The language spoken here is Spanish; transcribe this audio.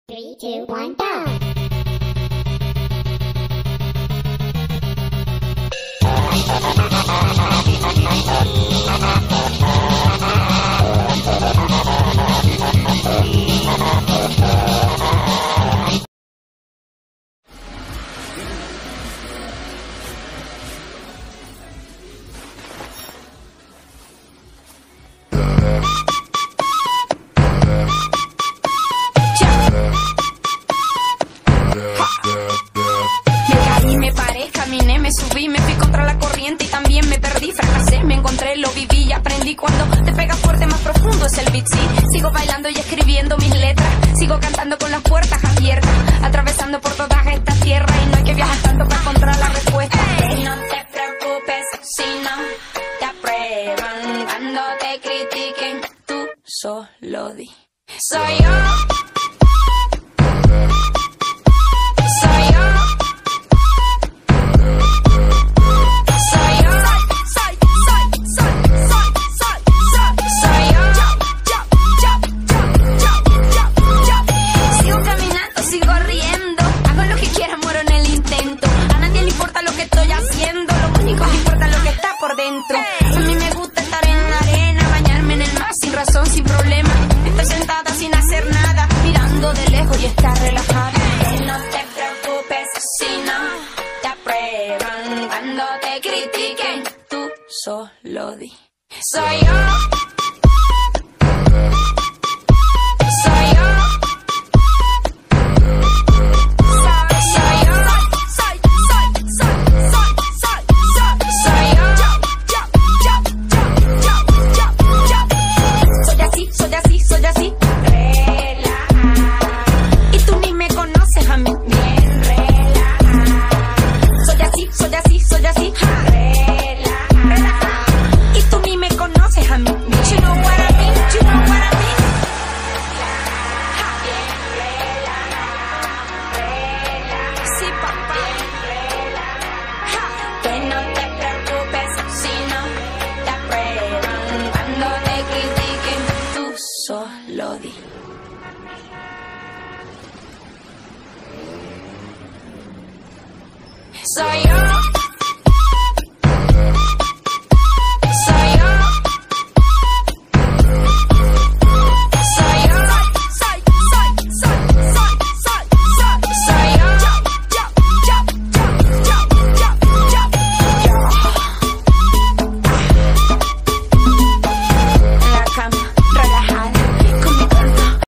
3, 2, 1, go! Caminé, me subí, me fui contra la corriente y también me perdí, fracasé, me encontré, lo viví y aprendí. Cuando te pega fuerte, más profundo es el beat, sí. Sigo bailando y escribiendo mis letras, sigo cantando con las puertas abiertas, atravesando por toda esta tierra y no hay que viajar tanto para encontrar la respuesta. Hey, no te preocupes si no te aprueban, cuando te critiquen, tú solo di. Soy yo. A mí me gusta estar en la arena, bañarme en el mar sin razón, sin problema, estar sentada sin hacer nada, mirando de lejos y estar relajada. Que no te preocupes si no te aprueban, cuando te critiquen, tú solo di. Soy yo. Solo di. Soy yo.